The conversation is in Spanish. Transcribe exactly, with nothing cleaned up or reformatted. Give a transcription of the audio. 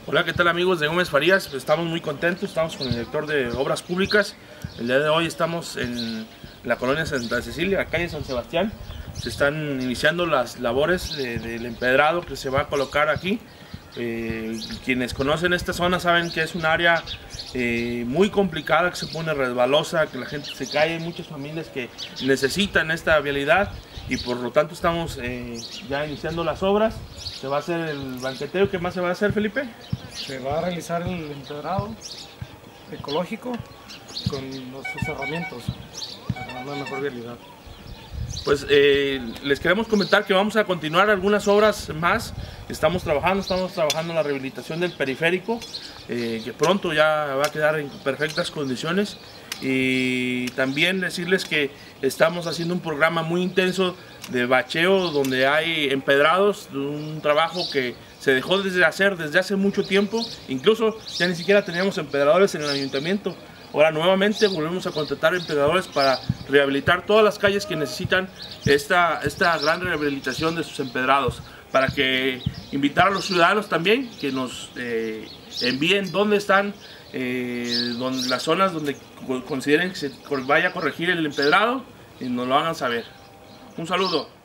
Hola, ¿qué tal amigos de Gómez Farías? Pues estamos muy contentos, estamos con el director de Obras Públicas. El día de hoy estamos en la colonia Santa Cecilia, la calle San Sebastián. Se están iniciando las labores de, del empedrado que se va a colocar aquí. Eh, quienes conocen esta zona saben que es un área eh, muy complicada, que se pone resbalosa, que la gente se cae. Hay muchas familias que necesitan esta vialidad y por lo tanto estamos eh, ya iniciando las obras. Se va a hacer el banqueteo. ¿Qué más se va a hacer, Felipe? Se va a realizar el empedrado ecológico con los cerramientos para una mejor vialidad. Pues eh, les queremos comentar que vamos a continuar algunas obras más. Estamos trabajando, estamos trabajando en la rehabilitación del periférico, eh, que pronto ya va a quedar en perfectas condiciones. Y también decirles que estamos haciendo un programa muy intenso de bacheo donde hay empedrados, un trabajo que se dejó de hacer desde hace mucho tiempo. Incluso ya ni siquiera teníamos empedradores en el ayuntamiento. Ahora nuevamente volvemos a contratar empedradores para rehabilitar todas las calles que necesitan esta, esta gran rehabilitación de sus empedrados. Para que invitar a los ciudadanos también que nos eh, envíen dónde están eh, donde, las zonas donde consideren que se vaya a corregir el empedrado y nos lo hagan saber. Un saludo.